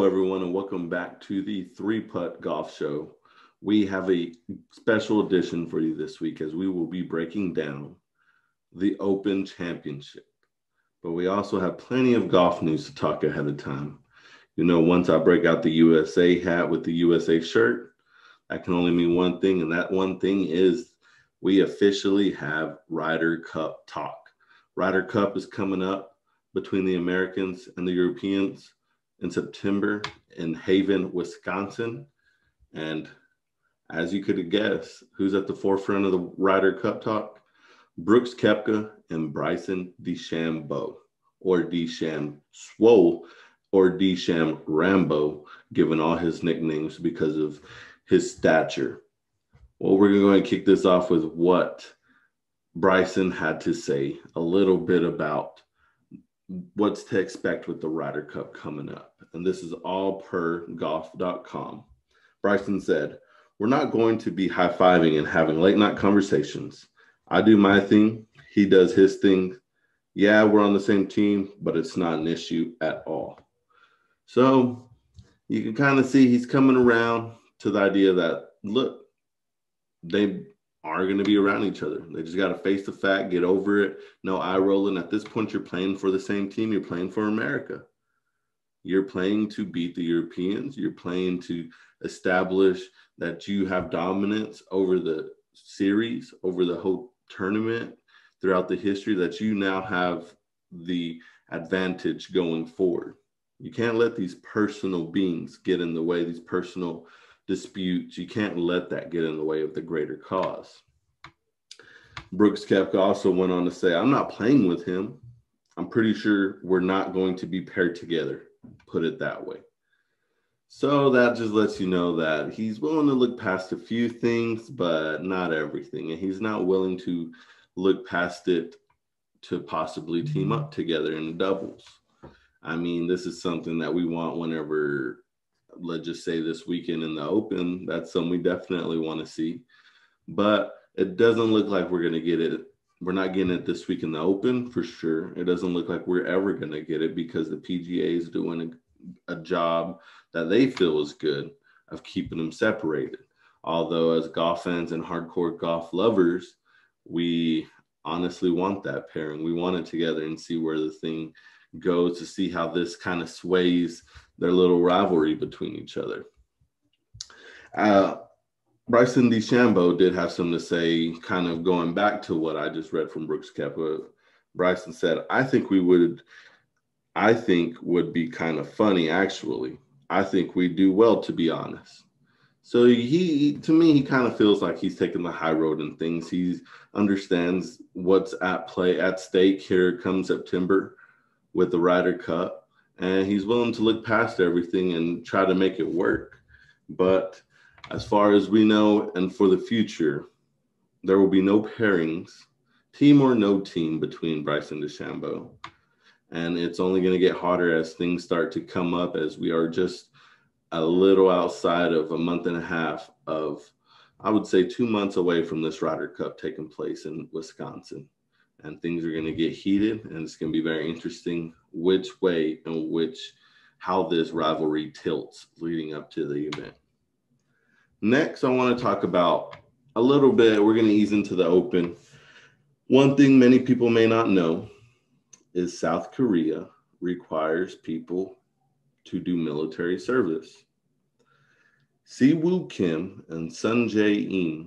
Hello, everyone, and welcome back to the Three Putt Golf Show. We have a special edition for you this week as we will be breaking down the Open Championship. But we also have plenty of golf news to talk ahead of time. You know, once I break out the USA hat with the USA shirt, that can only mean one thing, and that one thing is we officially have Ryder Cup talk. Ryder Cup is coming up between the Americans and the Europeans in September in Haven, Wisconsin. And as you could guess, who's at the forefront of the Ryder Cup talk? Brooks Koepka and Bryson DeChambeau, or DeChambeau, or DeChambeau, given all his nicknames because of his stature. Well, we're going to kick this off with what Bryson had to say a little bit about what's to expect with the Ryder Cup coming up. And this is all per golf.com. Bryson said, "We're not going to be high-fiving and having late-night conversations. I do my thing. He does his thing. Yeah, we're on the same team, but it's not an issue at all." So you can kind of see he's coming around to the idea that, look, they are going to be around each other. They just got to face the fact, get over it. No eye rolling. At this point, you're playing for the same team. You're playing for America. You're playing to beat the Europeans. You're playing to establish that you have dominance over the series, over the whole tournament, throughout the history, that you now have the advantage going forward. You can't let these personal beings get in the way, these personal disputes. You can't let that get in the way of the greater cause. Brooks Koepka also went on to say, "I'm not playing with him. I'm pretty sure we're not going to be paired together," put it that way. So that just lets you know that he's willing to look past a few things, but not everything. And he's not willing to look past it to possibly team up together in doubles. I mean, this is something that we want whenever, let's just say this weekend in the Open. That's something we definitely want to see. But it doesn't look like we're going to get it. We're not getting it this week in the Open for sure. It doesn't look like we're ever going to get it because the PGA is doing a job that they feel is good of keeping them separated. Although as golf fans and hardcore golf lovers, we honestly want that pairing. We want it together and see where the thing goes, to see how this kind of sways their little rivalry between each other. Bryson DeChambeau did have something to say, kind of going back to what I just read from Brooks Koepka. Bryson said, I think would be kind of funny, actually. I think we do well, to be honest." So he kind of feels like he's taking the high road in things. He understands what's at stake here come September with the Ryder Cup, and he's willing to look past everything and try to make it work. But as far as we know, and for the future, there will be no pairings, team or no team, between Bryson DeChambeau. And it's only going to get harder as things start to come up, as we are just a little outside of a month and a half of, I would say 2 months away from this Ryder Cup taking place in Wisconsin. And things are going to get heated, and it's going to be very interesting which way and how this rivalry tilts leading up to the event. Next, I want to talk about a little bit, we're going to ease into the Open. One thing many people may not know is South Korea requires people to do military service. Si-Woo Kim and Sun Jae-in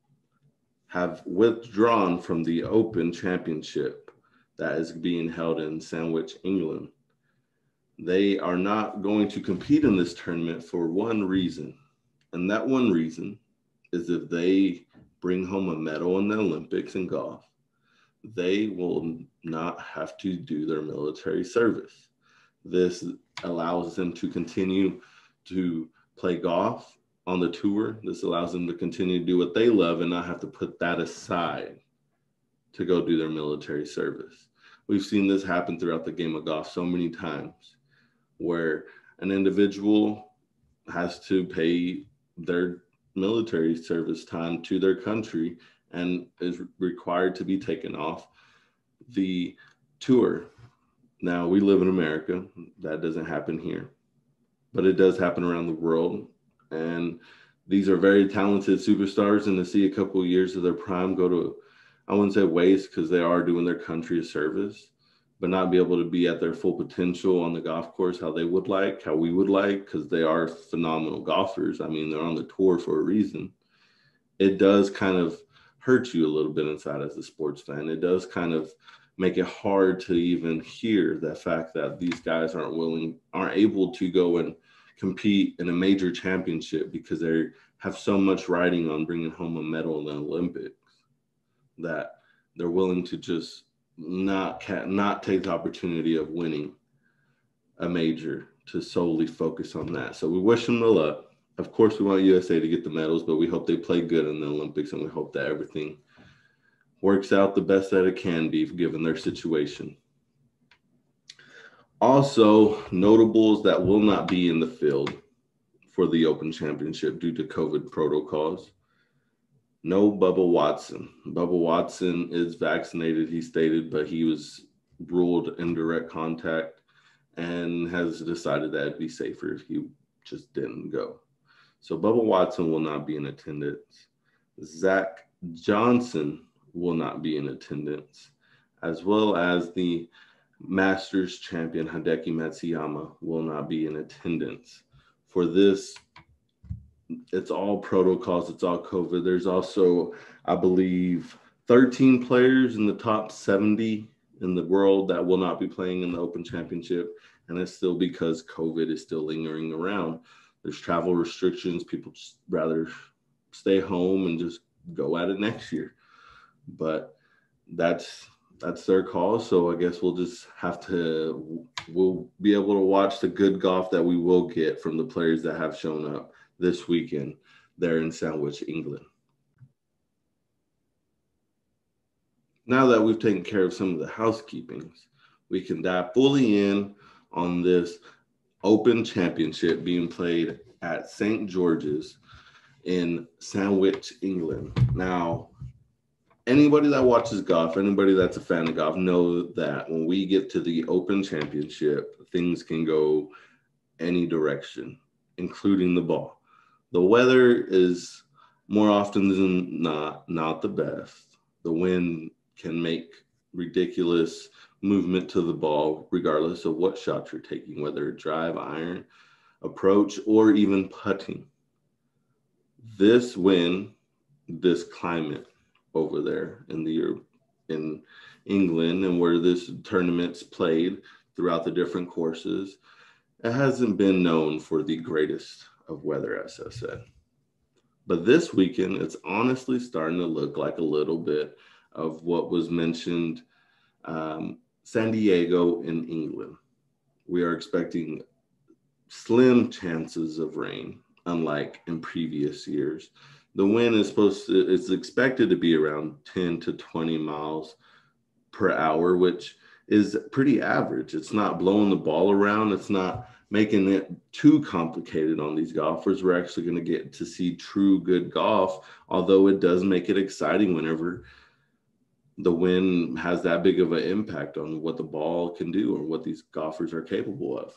have withdrawn from the Open Championship that is being held in Sandwich, England. They are not going to compete in this tournament for one reason, and that one reason is if they bring home a medal in the Olympics in golf, they will not have to do their military service. This allows them to continue to play golf on the tour. This allows them to continue to do what they love and not have to put that aside to go do their military service. We've seen this happen throughout the game of golf so many times, where an individual has to pay their military service time to their country and is required to be taken off the tour. Now, we live in America. That doesn't happen here. but it does happen around the world. And these are very talented superstars, and to see a couple of years of their prime go to, I wouldn't say waste, because they are doing their country a service, but not be able to be at their full potential on the golf course how they would like, how we would like, because they are phenomenal golfers. I mean, they're on the tour for a reason. It does kind of hurt you a little bit inside as a sports fan. It does kind of make it hard to even hear the fact that these guys aren't able to go and compete in a major championship because they have so much riding on bringing home a medal in the Olympics that they're willing to just not take the opportunity of winning a major to solely focus on that. So we wish them the luck. Of course, we want USA to get the medals, but we hope they play good in the Olympics, and we hope that everything works out the best that it can be given their situation. Also, notables that will not be in the field for the Open Championship due to COVID protocols. No Bubba Watson. Bubba Watson is vaccinated, he stated, but he was ruled in direct contact and has decided that it'd be safer if he just didn't go. So Bubba Watson will not be in attendance. Zach Johnson will not be in attendance, as well as the Masters champion Hideki Matsuyama will not be in attendance. For this, it's all protocols, it's all COVID. There's also, I believe, 13 players in the top 70 in the world that will not be playing in the Open Championship, and it's still because COVID is still lingering around. There's travel restrictions. People just rather stay home and just go at it next year. But that's their call. So I guess we'll be able to watch the good golf that we will get from the players that have shown up this weekend there in Sandwich, England. Now that we've taken care of some of the housekeepings, we can dive fully in on this Open Championship being played at St. George's in Sandwich, England. Now, anybody that watches golf, anybody that's a fan of golf, know that when we get to the Open Championship, things can go any direction, including the ball. The weather is more often than not the best. The wind can make ridiculous movement to the ball, regardless of what shots you're taking, whether drive, iron, approach, or even putting. This wind, this climate over there in England, and where this tournament's played throughout the different courses, it hasn't been known for the greatest of weather, as I said. But this weekend, it's honestly starting to look like a little bit of what was mentioned, San Diego in England. We are expecting slim chances of rain, unlike in previous years. The wind is expected to be around 10 to 20 miles per hour, which is pretty average. It's not blowing the ball around. It's not making it too complicated on these golfers. We're actually going to get to see true good golf, although it does make it exciting whenever the wind has that big of an impact on what the ball can do or what these golfers are capable of.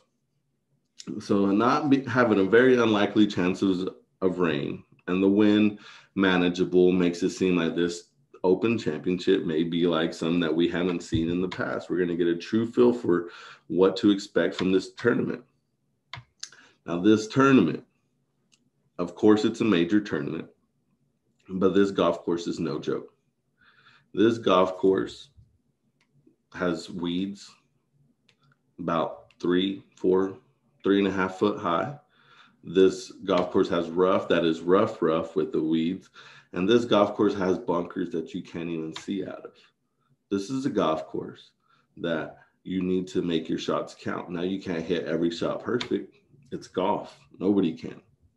So having a very unlikely chances of rain and the wind manageable makes it seem like this Open Championship may be like some that we haven't seen in the past. We're going to get a true feel for what to expect from this tournament. Now, this tournament, of course, it's a major tournament, but this golf course is no joke. This golf course has weeds about 3.5 foot high. This golf course has rough that is rough with the weeds. And this golf course has bunkers that you can't even see out of. This is a golf course that you need to make your shots count. Now, you can't hit every shot perfect. It's golf. Nobody can.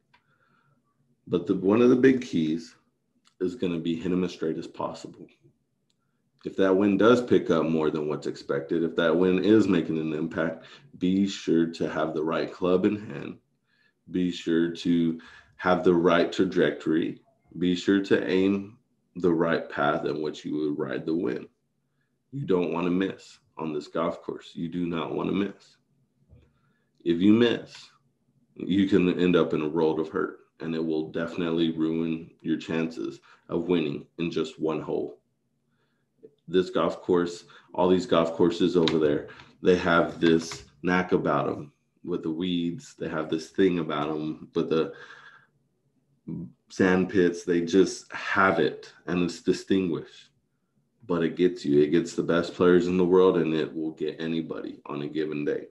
But one of the big keys is going to be hit them as straight as possible. If that wind does pick up more than what's expected, if that wind is making an impact, be sure to have the right club in hand. Be sure to have the right trajectory. Be sure to aim the right path in which you would ride the wind. You don't want to miss on this golf course. You do not want to miss. If you miss, you can end up in a world of hurt, and it will definitely ruin your chances of winning in just one hole. This golf course, all these golf courses over there, they have this knack about them with the weeds. They have this thing about them with the sand pits. They just have it, and it's distinguished. But it gets you. It gets the best players in the world, and it will get anybody on a given day.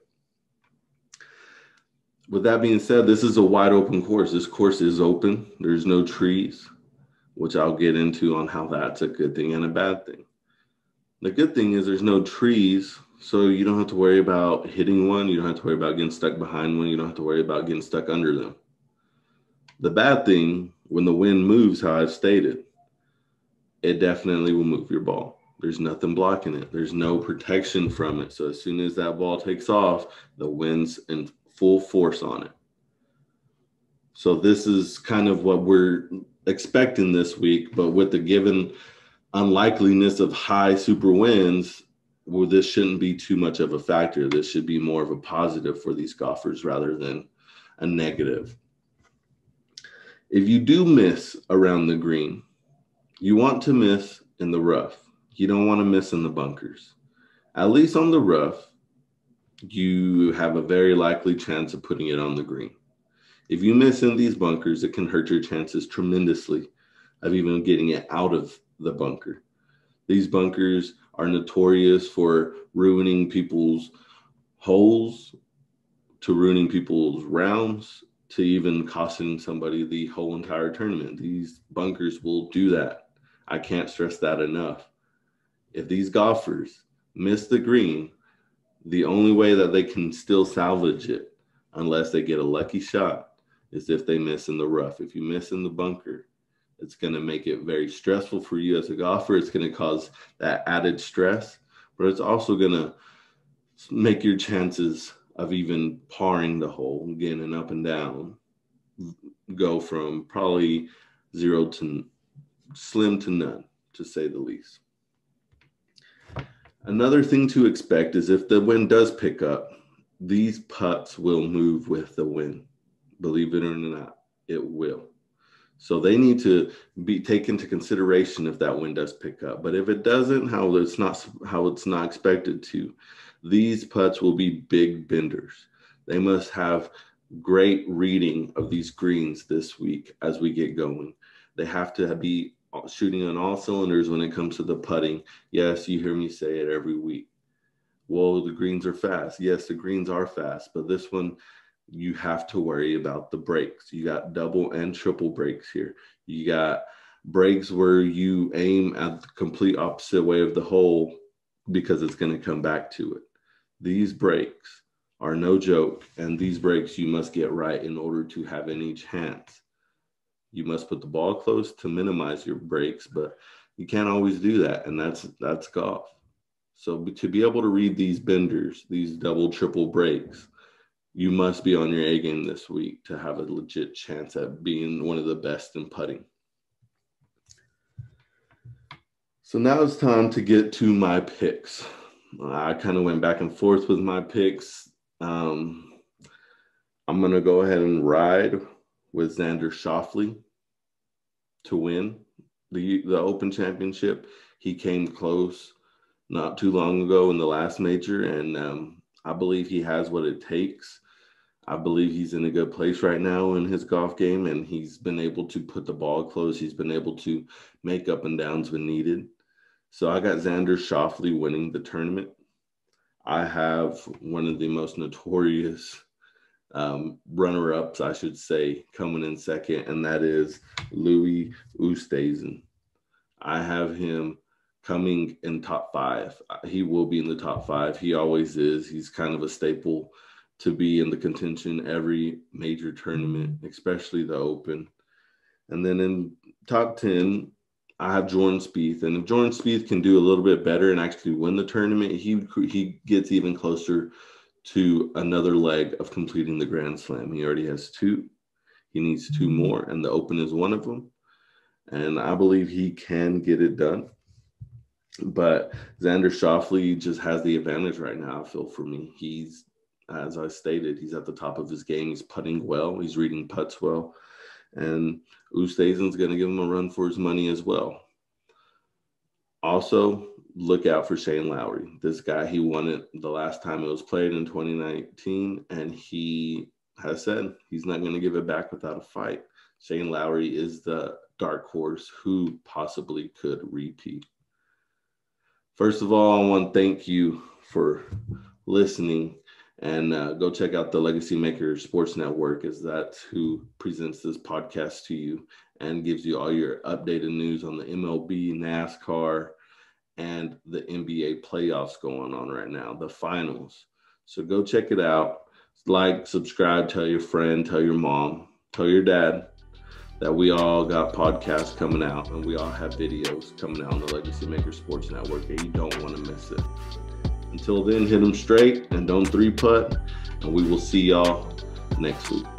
With that being said, this is a wide open course. This course is open. There's no trees, which I'll get into on how that's a good thing and a bad thing. The good thing is there's no trees, so you don't have to worry about hitting one. You don't have to worry about getting stuck behind one. You don't have to worry about getting stuck under them. The bad thing, when the wind moves, how I've stated, it definitely will move your ball. There's nothing blocking it. There's no protection from it. So as soon as that ball takes off, the wind's in full force on it. So this is kind of what we're expecting this week, but with the given unlikeliness of high super winds, well, this shouldn't be too much of a factor. This should be more of a positive for these golfers rather than a negative. If you do miss around the green, you want to miss in the rough. You don't want to miss in the bunkers. At least on the rough, you have a very likely chance of putting it on the green. If you miss in these bunkers, it can hurt your chances tremendously of even getting it out of the bunker. These bunkers are notorious for ruining people's holes, to ruining people's rounds, to even costing somebody the whole entire tournament. These bunkers will do that. I can't stress that enough. If these golfers miss the green, the only way that they can still salvage it, unless they get a lucky shot, is if they miss in the rough. If you miss in the bunker, it's going to make it very stressful for you as a golfer. It's going to cause that added stress, but it's also going to make your chances of even parring the hole, getting an up and down, go from probably zero to slim to none, to say the least. Another thing to expect is if the wind does pick up, these putts will move with the wind. Believe it or not, it will. So they need to be taken into consideration if that wind does pick up. But if it doesn't, how it's not expected to, these putts will be big benders. They must have great reading of these greens this week as we get going. They have to be shooting on all cylinders when it comes to the putting. Yes, you hear me say it every week. Well, the greens are fast. Yes, the greens are fast, but this one, you have to worry about the breaks. You got double and triple breaks here. You got breaks where you aim at the complete opposite way of the hole because it's going to come back to it. These breaks are no joke, and these breaks you must get right in order to have any chance. You must put the ball close to minimize your breaks, but you can't always do that, and that's golf. So to be able to read these benders, these double, triple breaks, you must be on your A game this week to have a legit chance at being one of the best in putting. So now it's time to get to my picks. I kind of went back and forth with my picks. I'm going to go ahead and ride with Xander Schauffele to win the Open Championship. He came close not too long ago in the last major, and I believe he has what it takes. I believe he's in a good place right now in his golf game, and he's been able to put the ball close. He's been able to make up and downs when needed. So I got Xander Schauffele winning the tournament. I have one of the most notorious runner-ups, I should say, coming in second, and that is Louis Oosthuizen. I have him coming in top 5. He will be in the top 5. He always is. He's kind of a staple to be in the contention every major tournament, especially the Open. And then in top 10, I have Jordan Spieth. And if Jordan Spieth can do a little bit better and actually win the tournament, he gets even closer to another leg of completing the Grand Slam. He already has 2. He needs 2 more, and the Open is one of them. And I believe he can get it done. But Xander Schauffele just has the advantage right now, I feel, for me. He's As I stated, he's at the top of his game. He's putting well. He's reading putts well. And Oosthuizen's going to give him a run for his money as well. Also, look out for Shane Lowry. This guy, he won it the last time it was played in 2019, and he has said he's not going to give it back without a fight. Shane Lowry is the dark horse who possibly could repeat. First of all, I want to thank you for listening, and go check out the Legacy Maker Sports Network, as that's who presents this podcast to you and gives you all your updated news on the MLB, NASCAR, and the NBA playoffs going on right now, the finals. So go check it out. Like, subscribe, tell your friend, tell your mom, tell your dad that we all got podcasts coming out and we all have videos coming out on the Legacy Maker Sports Network, and you don't want to miss it. Until then, hit them straight and don't 3-putt, and we will see y'all next week.